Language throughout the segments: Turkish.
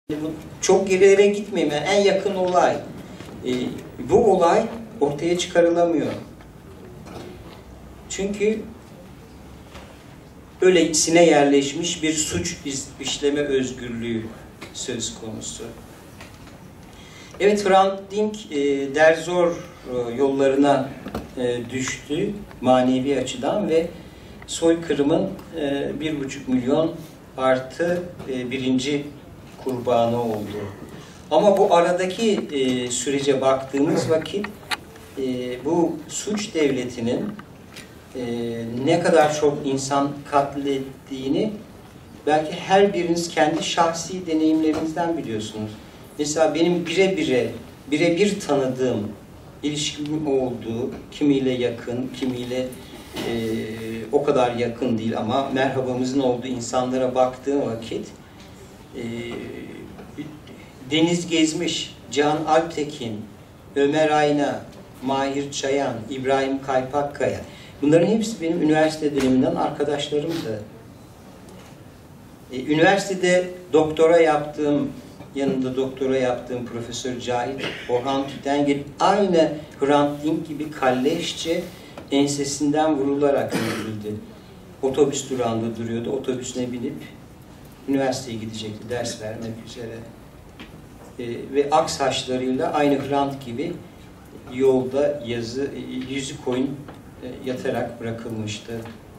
Çok gerilere gitmeyeyim. Yani en yakın olay. Bu olay ortaya çıkarılamıyor. Çünkü öylesine yerleşmiş bir suç işleme özgürlüğü söz konusu. Evet, Hrant Dink derzor yollarına düştü manevi açıdan ve soykırımın 1,5 milyon artı birinci kurbanı oldu. Ama bu aradaki sürece baktığımız vakit bu suç devletinin ne kadar çok insan katlettiğini belki her biriniz kendi şahsi deneyimlerinizden biliyorsunuz. Mesela benim birebir tanıdığım, ilişkim olduğu, kimiyle yakın, kimiyle o kadar yakın değil ama merhabamızın olduğu insanlara baktığım vakit Deniz Gezmiş, Can Alptekin, Ömer Ayna, Mahir Çayan, İbrahim Kaypakkaya, bunların hepsi benim üniversite döneminden arkadaşlarımdı. Üniversitede yanında doktora yaptığım Profesör Cahit Orhan Tütengil aynı Hrant Dink gibi kalleşçe ensesinden vurularak öldürüldü. Otobüs durağında duruyordu. Otobüsüne binip üniversiteye gidecekti ders vermek üzere. Ve ak saçlarıyla aynı Hrant gibi yolda yüzü koyun yatarak bırakılmıştı.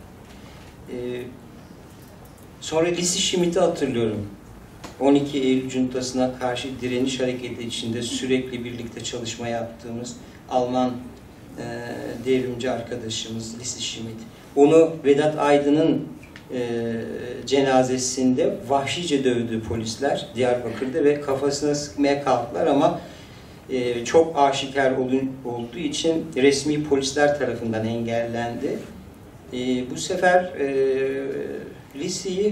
Sonra Lisi Schmidt'i hatırlıyorum. 12 Eylül Cuntası'na karşı direniş hareketi içinde sürekli birlikte çalışma yaptığımız Alman devrimci arkadaşımız Lisi Schmidt. Onu Vedat Aydın'ın cenazesinde vahşice dövdü polisler Diyarbakır'da ve kafasına sıkmaya kalktılar ama çok aşikar olduğu için resmi polisler tarafından engellendi. Bu sefer Lisi'yi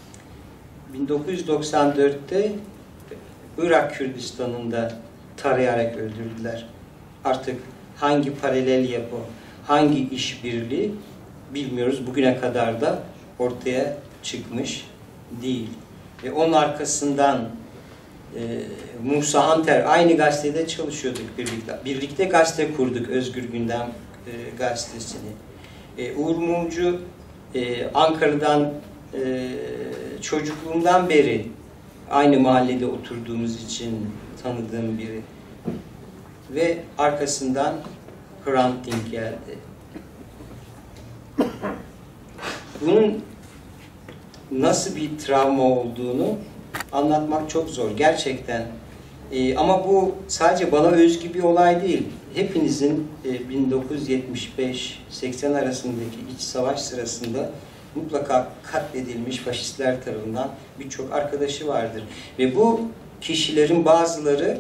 1994'te Irak Kürdistan'ında tarayarak öldürdüler. Artık hangi paralel yapı, hangi işbirliği bilmiyoruz. Bugüne kadar da ortaya çıkmış değil. Onun arkasından Musa Anter, aynı gazetede çalışıyorduk birlikte. Birlikte gazete kurduk, Özgür Gündem gazetesini. Uğur Mumcu, Ankara'dan çocukluğumdan beri aynı mahallede oturduğumuz için tanıdığım biri. Ve arkasından Hrant Dink geldi. Bunun nasıl bir travma olduğunu anlatmak çok zor gerçekten. Ama bu sadece bana özgü bir olay değil. Hepinizin 1975-80 arasındaki iç savaş sırasında mutlaka katledilmiş faşistler tarafından birçok arkadaşı vardır. Ve bu kişilerin bazıları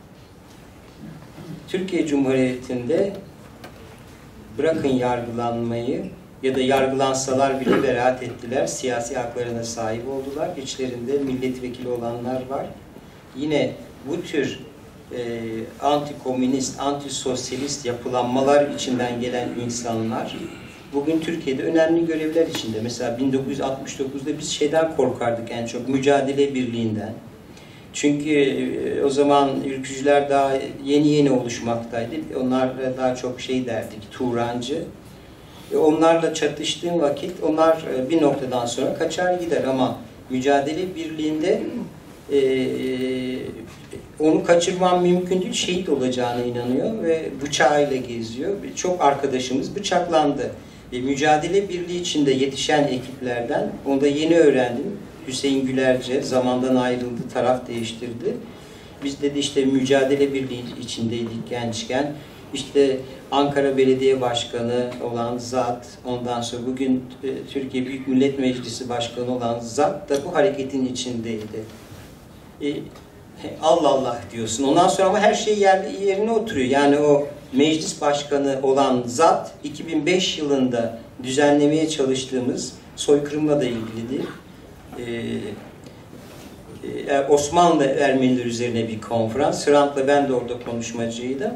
Türkiye Cumhuriyeti'nde bırakın yargılanmayı ya da yargılansalar bile beraat ettiler. Siyasi haklarına sahip oldular. İçlerinde milletvekili olanlar var. Yine bu tür anti-komünist, anti-sosyalist yapılanmalar içinden gelen insanlar bugün Türkiye'de önemli görevler içinde. Mesela 1969'da biz şeyden korkardık en çok, mücadele birliğinden. Çünkü o zaman ülkücüler daha yeni oluşmaktaydı. Onlarla daha çok şey derdik, Turancı. Onlarla çatıştığım vakit onlar bir noktadan sonra kaçar gider ama mücadele birliğinde onu kaçırmam mümkün değil, şehit olacağına inanıyor ve bıçağıyla geziyor. Çok arkadaşımız bıçaklandı. Mücadele birliği içinde yetişen ekiplerden, onu da yeni öğrendim. Hüseyin Gülerce zamandan ayrıldı, taraf değiştirdi. Biz dedi işte mücadele birliği içindeydik gençken. İşte Ankara Belediye Başkanı olan zat, ondan sonra bugün Türkiye Büyük Millet Meclisi Başkanı olan zat da bu hareketin içindeydi. Allah Allah diyorsun. Ondan sonra ama her şey yerine oturuyor. Yani o meclis başkanı olan zat 2005 yılında düzenlemeye çalıştığımız soykırımla da ilgilidir. Osmanlı Ermeniler üzerine bir konferans. Hrant'la ben de orada konuşmacıydım.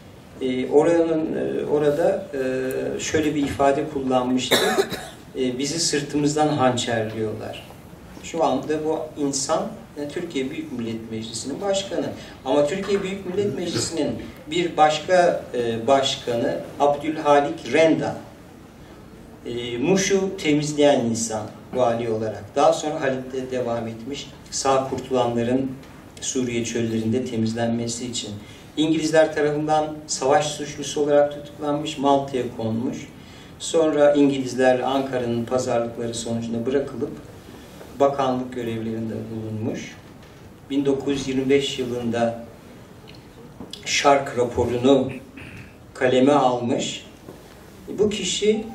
Orada şöyle bir ifade kullanmıştı. Bizi sırtımızdan hançerliyorlar. Şu anda bu insan Türkiye Büyük Millet Meclisi'nin başkanı. Ama Türkiye Büyük Millet Meclisi'nin bir başka başkanı Abdülhalik Renda. Muş'u temizleyen insan vali olarak. Daha sonra Halit'te devam etmiş. Sağ kurtulanların Suriye çöllerinde temizlenmesi için. İngilizler tarafından savaş suçlusu olarak tutuklanmış, Malta'ya konmuş. Sonra İngilizler Ankara'nın pazarlıkları sonucunda bırakılıp bakanlık görevlerinde bulunmuş. 1925 yılında Şark raporunu kaleme almış. Bu kişi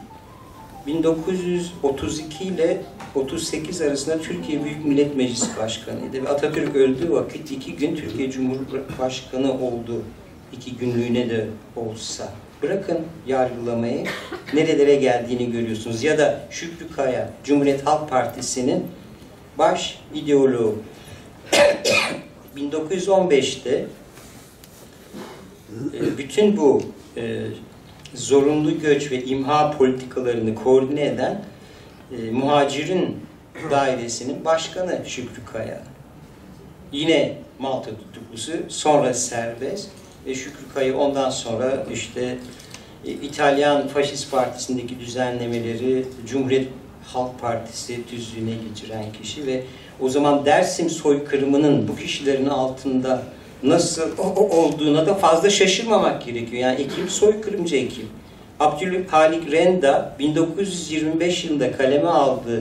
1932 ile 38 arasında Türkiye Büyük Millet Meclisi Başkanı'ydı. Ve Atatürk öldüğü vakit 2 gün Türkiye Cumhurbaşkanı oldu. 2 günlüğüne de olsa. Bırakın yargılamayı, nerelere geldiğini görüyorsunuz. Ya da Şükrü Kaya, Cumhuriyet Halk Partisi'nin baş ideoloğu. 1915'te bütün bu zorunlu göç ve imha politikalarını koordine eden muhacirin dairesinin başkanı Şükrü Kaya. Yine Malta tutuklusu, sonra serbest ve Şükrü Kaya ondan sonra işte İtalyan Faşist Partisi'ndeki düzenlemeleri Cumhuriyet Halk Partisi tüzüğüne geçiren kişi ve o zaman Dersim soykırımının bu kişilerin altında nasıl olduğuna da fazla şaşırmamak gerekiyor. Yani ekip soykırımcı ekip. Abdülhalik Renda 1925 yılında kaleme aldığı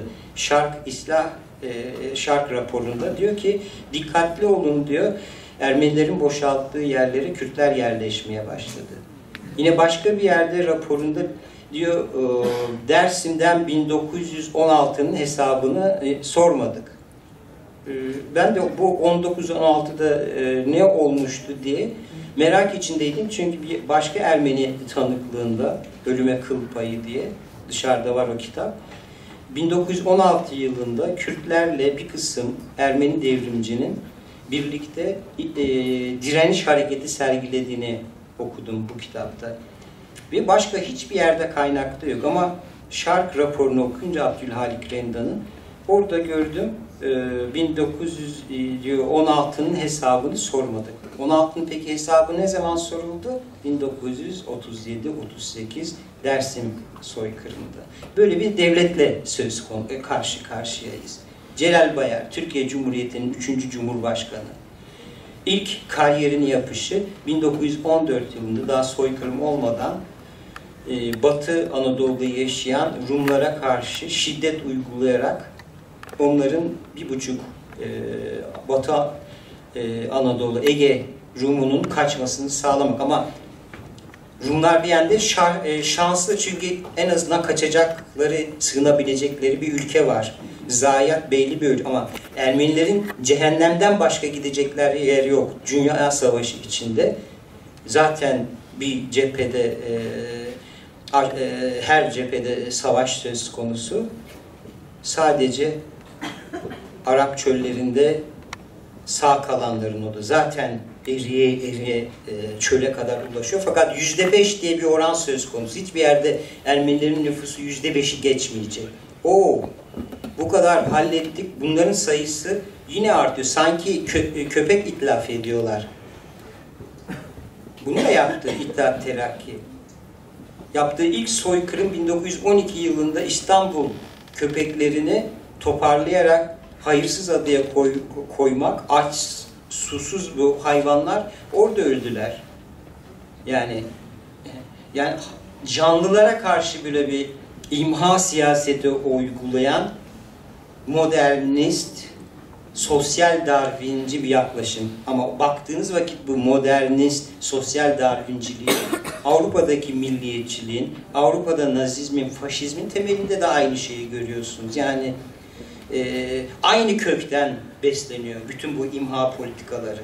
Şark raporunda diyor ki dikkatli olun diyor. Ermenilerin boşalttığı yerlere Kürtler yerleşmeye başladı. Yine başka bir yerde raporunda diyor Dersim'den 1916'nın hesabını sormadık. Ben de bu 1916'da ne olmuştu diye merak içindeydim. Çünkü bir başka Ermeni tanıklığında Ölüme Kıl Payı diye dışarıda var o kitap. 1916 yılında Kürtlerle bir kısım Ermeni devrimcinin birlikte direniş hareketi sergilediğini okudum bu kitapta. Ve başka hiçbir yerde kaynakta yok ama Şark raporunu okuyunca Abdülhalik Renda'nın orada gördüm 1916'nın hesabını sormadık. 16'nın peki hesabı ne zaman soruldu? 1937-38 Dersim soykırımında. Böyle bir devletle karşı karşıyayız. Celal Bayar, Türkiye Cumhuriyeti'nin 3. Cumhurbaşkanı. İlk kariyerini yapışı 1914 yılında daha soykırım olmadan Batı Anadolu'da yaşayan Rumlara karşı şiddet uygulayarak onların 1,5 Batı Anadolu, Ege Rum'unun kaçmasını sağlamak. Ama Rumlar bir yanda şanslı çünkü en azından kaçacakları, sığınabilecekleri bir ülke var. Zayiat belli bir ülke ama Ermenilerin cehennemden başka gidecekleri yer yok. Dünya Savaşı içinde zaten bir cephede her cephede savaş söz konusu. Sadece Arap çöllerinde sağ kalanların o da zaten eriye çöle kadar ulaşıyor. Fakat %5 diye bir oran söz konusu. Hiçbir yerde Ermenilerin nüfusu %5'i geçmeyecek. Bu kadar hallettik. Bunların sayısı yine artıyor. Sanki köpek itlaf ediyorlar. Bunu da yaptı İttihat Terakki. Yaptığı ilk soykırım 1912 yılında İstanbul köpeklerini toparlayarak hayırsız adaya koymak, aç, susuz bu hayvanlar orada öldüler. Yani canlılara karşı bile bir imha siyaseti uygulayan modernist, sosyal darwinci bir yaklaşım. Ama baktığınız vakit bu modernist, sosyal darwinciliği, Avrupa'daki milliyetçiliğin, Avrupa'da nazizmin, faşizmin temelinde de aynı şeyi görüyorsunuz. Yani aynı kökten besleniyor bütün bu imha politikaları.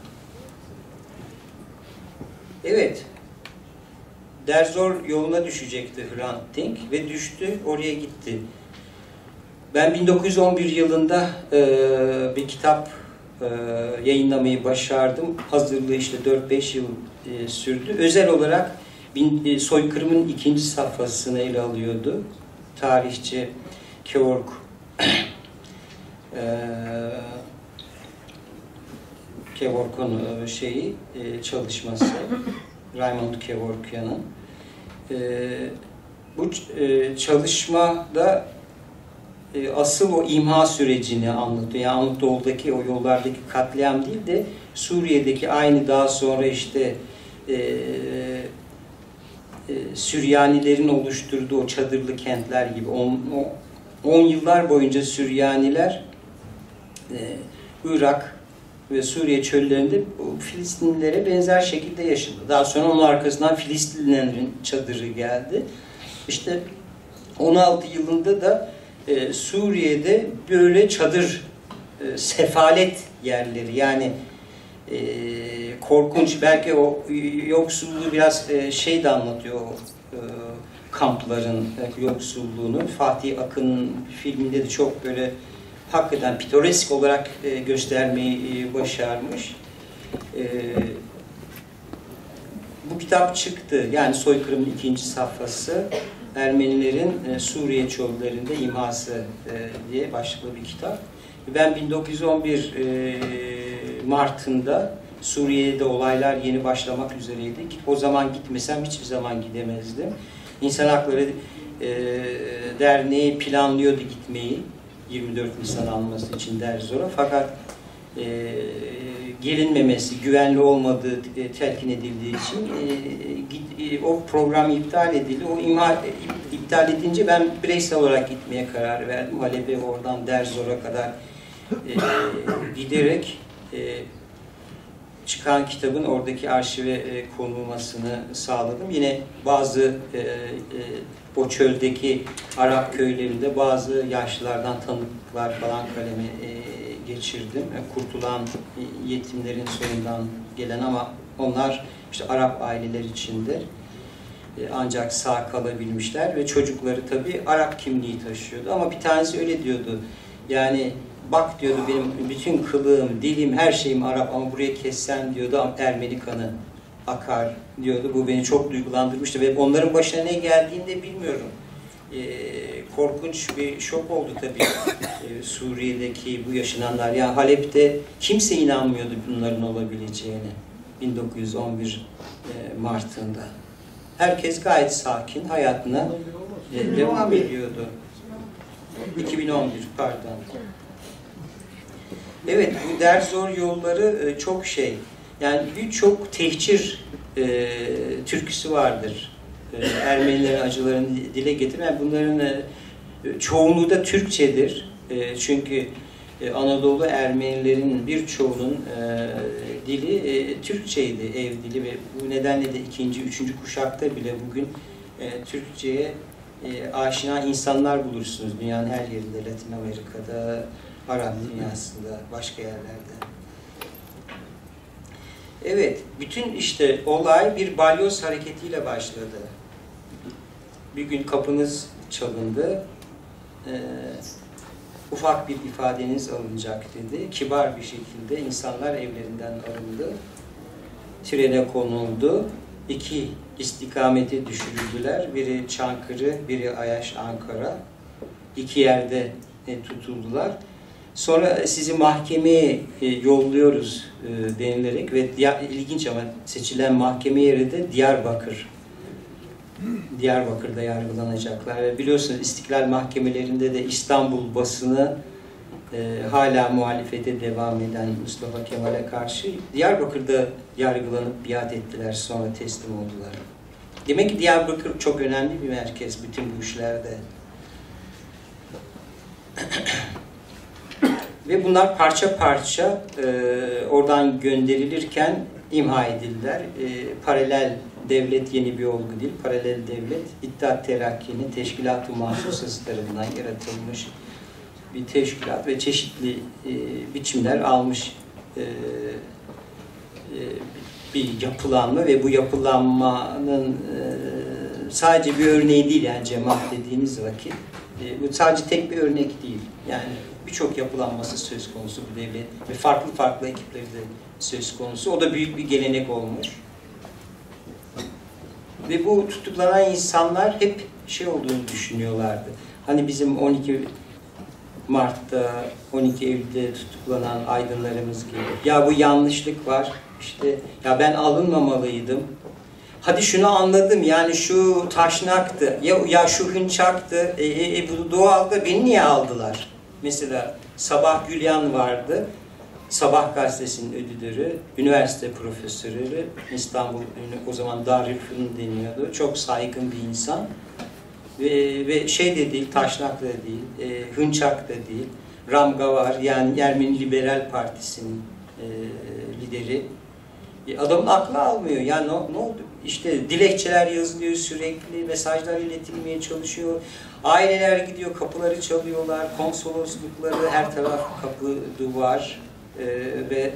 Evet, Derzor yoluna düşecekti Hrant Dink ve düştü, oraya gitti. Ben 1911 yılında bir kitap yayınlamayı başardım. Hazırlığı işte 4-5 yıl sürdü. Özel olarak soykırımın 2. safhasını ele alıyordu. Tarihçi Georg Kevork'un çalışması, Raymond Kevorkian'ın. Bu çalışmada asıl o imha sürecini anlatıyor. Yani Anadolu'daki o yollardaki katliam değil de Suriye'deki aynı daha sonra işte Süryanilerin oluşturduğu o çadırlı kentler gibi 10 yıllar boyunca Süryaniler Irak ve Suriye çöllerinde Filistinlilere benzer şekilde yaşadı. Daha sonra onun arkasından Filistinlilerin çadırı geldi. İşte 16 yılında da Suriye'de böyle çadır sefalet yerleri, yani korkunç, belki o yoksulluğu biraz şey de anlatıyor, o kampların yoksulluğunu. Fatih Akın'ın filminde de çok böyle hakikaten pitoresk olarak göstermeyi başarmış. Bu kitap çıktı. Yani Soykırım'ın 2. safhası, Ermenilerin Suriye çöllerinde imhası diye başlıklı bir kitap. Ben 1911 Mart'ında Suriye'de olaylar yeni başlamak üzereydi. O zaman gitmesem hiçbir zaman gidemezdim. İnsan Hakları Derneği planlıyordu gitmeyi, 24 Nisan alması için Derzor'a. Fakat gelinmemesi, güvenli olmadığı telkin edildiği için o program iptal edildi. O iptal edince ben bireysel olarak gitmeye karar verdim. Halep'e, oradan Derzor'a kadar giderek çıkan kitabın oradaki arşive konulmasını sağladım. Yine bazı o çöldeki Arap köylerinde bazı yaşlılardan tanıklar falan kaleme geçirdim. Kurtulan yetimlerin soyundan gelen ama onlar işte Arap aileler içindir. Ancak sağ kalabilmişler ve çocukları tabii Arap kimliği taşıyordu. Ama bir tanesi öyle diyordu. Yani bak diyordu, benim bütün kılığım, dilim, her şeyim Arap ama buraya kessen diyordu Ermeni kanı akar diyordu. Bu beni çok duygulandırmıştı ve onların başına ne geldiğini de bilmiyorum. Korkunç bir şok oldu tabii Suriye'deki bu yaşananlar. Yani Halep'te kimse inanmıyordu bunların olabileceğine 1911 Mart'ında. Herkes gayet sakin hayatına devam ediyordu. 2011 pardon. Evet, bu Derzor yolları çok şey. Yani birçok tehcir türküsü vardır. Ermenilerin acılarını dile getiren, bunların çoğunluğu da Türkçedir. Çünkü Anadolu Ermenilerin birçoğunun dili Türkçeydi, ev dili ve bu nedenle de 2. 3. kuşakta bile bugün Türkçe'ye aşina insanlar bulursunuz dünyanın her yerinde, Latin Amerika'da, Arap dünyasında, başka yerlerde. Evet, bütün işte olay bir balyoz hareketiyle başladı. Bir gün kapınız çalındı, ufak bir ifadeniz alınacak dedi. Kibar bir şekilde insanlar evlerinden alındı. Trene konuldu. 2 istikamete düşürüldüler. Biri Çankırı, biri Ayaş, Ankara. 2 yerde tutuldular. Sonra sizi mahkemeye yolluyoruz denilerek ve ilginç ama seçilen mahkeme yeri de Diyarbakır. Diyarbakır'da yargılanacaklar. Ve biliyorsunuz İstiklal mahkemelerinde de İstanbul basını hala muhalefete devam eden Mustafa Kemal'e karşı Diyarbakır'da yargılanıp biat ettiler, sonra teslim oldular. Demek ki Diyarbakır çok önemli bir merkez bütün bu işlerde. Ve bunlar parça parça oradan gönderilirken imha edildiler. Paralel devlet yeni bir olgu değil. Paralel devlet, İttihat Terakki'nin Teşkilat-ı Mahsusası tarafından yaratılmış bir teşkilat ve çeşitli biçimler almış bir yapılanma ve bu yapılanmanın sadece bir örneği değil, yani cemaat dediğimiz vakit bu sadece tek bir örnek değil. Yani birçok yapılanması söz konusu bu devlet ve farklı farklı ekipleri de söz konusu. O da büyük bir gelenek olmuş. Ve bu tutuklanan insanlar hep şey olduğunu düşünüyorlardı. Hani bizim 12 Mart'ta, 12 Eylül'de tutuklanan aydınlarımız gibi. Ya bu yanlışlık var, işte ya ben alınmamalıydım. Hadi şunu anladım, yani şu taşnaktı, ya şu hınçaktı, bu doğalda beni niye aldılar? Mesela Sabah Gülyan vardı, Sabah gazetesinin editörü, üniversite profesörü, İstanbul, o zaman Darülfünun deniyordu, çok saygın bir insan. Ve şey de değil, taşnak da değil, hınçak da değil, Ramga var, yani Ermeni Liberal Partisi'nin lideri. Adamın aklı almıyor. Ya ne oldu? İşte dilekçeler yazılıyor sürekli, mesajlar iletilmeye çalışıyor. Aileler gidiyor, kapıları çalıyorlar, konsoloslukları, her taraf kapı, duvar ve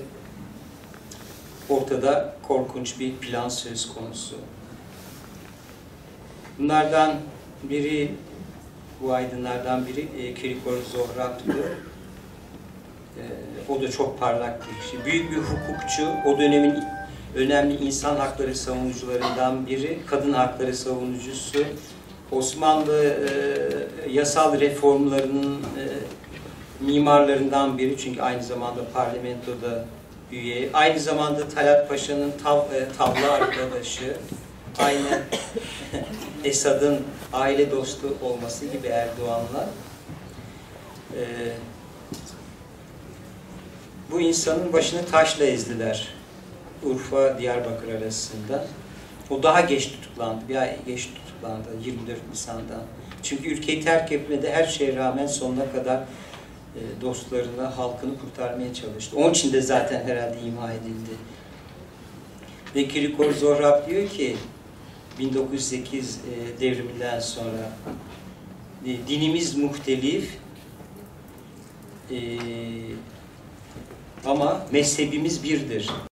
ortada korkunç bir plan söz konusu. Bunlardan biri, bu aydınlardan biri Kirikor Zohrab'tı. O da çok parlak bir kişi. Büyük bir hukukçu, o dönemin önemli insan hakları savunucularından biri, kadın hakları savunucusu. Osmanlı yasal reformlarının mimarlarından biri, çünkü aynı zamanda parlamentoda üye. Aynı zamanda Talat Paşa'nın tavla arkadaşı. Aynen Esad'ın aile dostu olması gibi Erdoğan'la. Bu insanın başını taşla ezdiler. Urfa, Diyarbakır arasında. O daha geç tutuklandı. Bir ay geç tutuklandı. 24 Nisan'da. Çünkü ülkeyi terk etmedi. Her şeye rağmen sonuna kadar dostlarını, halkını kurtarmaya çalıştı. Onun için de zaten herhalde imha edildi. Ve Kirikor Zohrab diyor ki 1908 devriminden sonra dinimiz muhtelif ama mezhebimiz birdir.